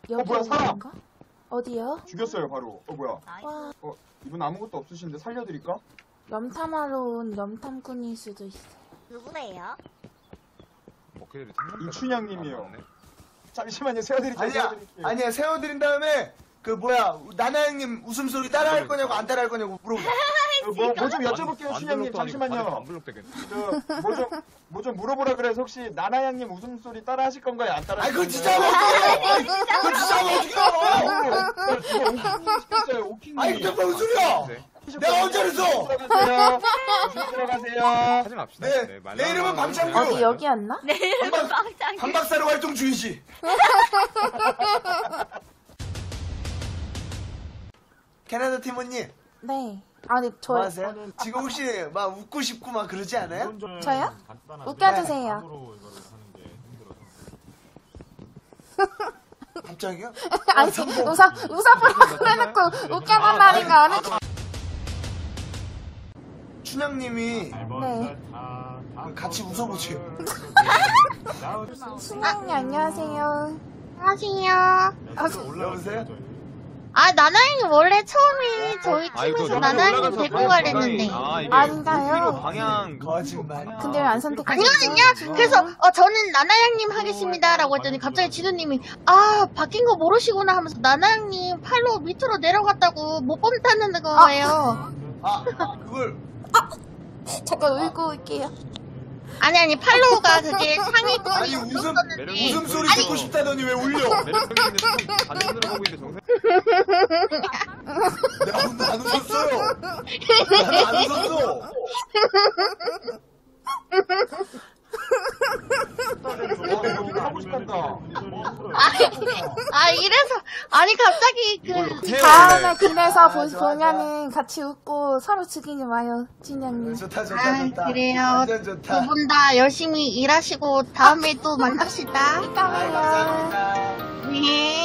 여기 뭐야, 사람! 어딘가? 어디요? 죽였어요 바로. 뭐야. 와, 이분 아무것도 없으신데 살려드릴까? 염탐하러 온 염탐꾼일 수도 있어요. 누구예요? 이춘향님이요. 잠시만요, 세워드릴게요. 아니야, 세워드린 다음에, 나나 형님 웃음소리 따라할 거냐고, 안 따라할 거냐고 물어보자. 뭐 좀 여쭤볼게요, 춘향님. 잠시만요. 뭐 좀 물어보라 그래서 혹시 나나양님 웃음소리 따라 하실 건가요? 안 따라 아이, 하실 그거 진짜 건가요? 그거 진짜 어떻게 알아! 시켰어요, 오킹님. 아이, 그게 무슨 소리야! 내가 언제 그랬어! 들어가세요. 하지 맙시다. 네, 내 이름은 박창규. 어디 여기였나? 내 이름은 빵짱이. 한박사로 활동 중이시. 캐나다 팀원님. 네. 아니, 저, 뭐 하세요? 지금 혹시 막 웃고 싶고 막 그러지 않아요? 저요? 웃겨주세요. 갑자기요? 아니, 웃어보라고 해놓고 웃겨달라는 거 안 해. 춘향님이 네. 같이 웃어보세요. 춘향님, 안녕하세요. 안녕하세요. 여보세요? 아, 나나형님 원래 처음에 저희 팀에서 나나형님 데리고 가랬는데. 아닌가요? 방향. 거짓말. 근데 왜 안 선택하셨죠? 아니거든요. 그래서 저는 나나형님 하겠습니다라고 했더니 갑자기 지도님이 바뀐 거 모르시구나 하면서 나나형님 팔로 밑으로 내려갔다고 못 본다는 거예요. 그걸 잠깐 울고 올게요. 아니 팔로우가 그게 상위권이 아니, 있었는데. 웃음소리 듣고 싶다더니 왜 울려? 반대로 가고 있는데 정세. 내가 안 웃었어요. 나는 안 웃었어. 하고 싶단다. 이래서 갑자기 다음에 그래서 보면은 같이 웃고 서로 죽이지 마요, 춘향님. 좋다. 그래요. 완전 좋다. 두 분 다 열심히 일하시고 다음에 또 만납시다. 이따 봐요. 감사합니다. 네.